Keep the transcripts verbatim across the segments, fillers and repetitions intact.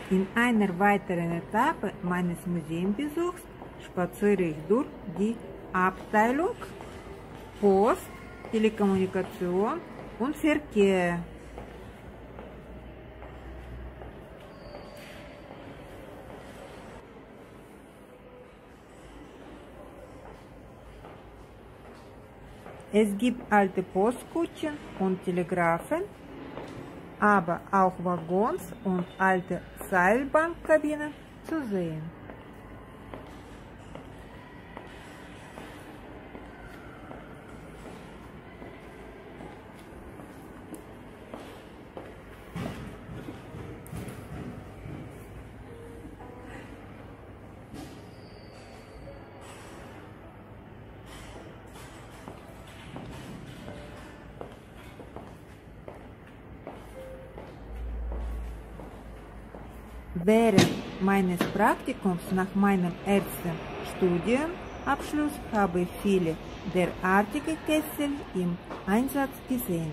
In einer weiteren Etappe meines Museumbesuchs spaziere ich durch die Abteilung Post, Telekommunikation und Verkehr. Es gibt alte Postkutschen und Telegraphen, aber auch Waggons und alte Seilbahnkabinen zu sehen. Während meines Praktikums nach meinem ersten Studienabschluss habe ich viele derartige Kessel im Einsatz gesehen.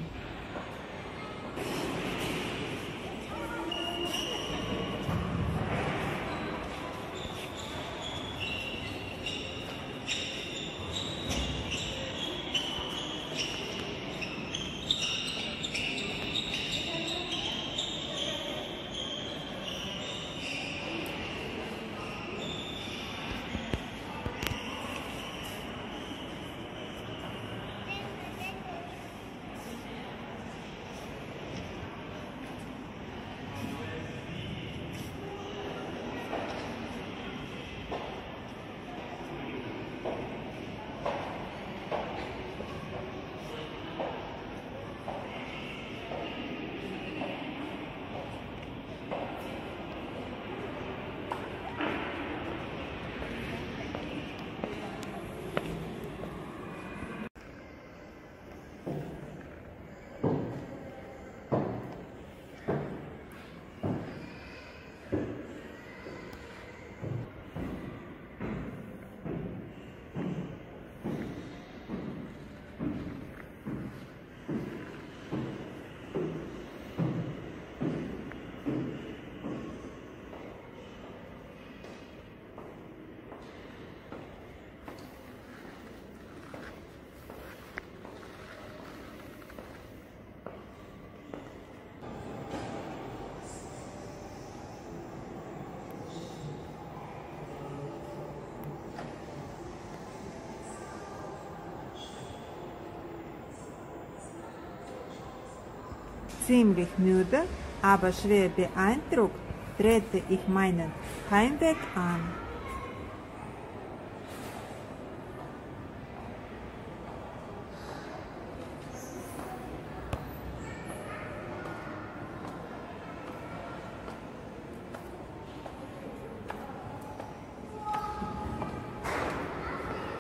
Ziemlich müde, aber schwer beeindruckt, trete ich meinen Heimweg an.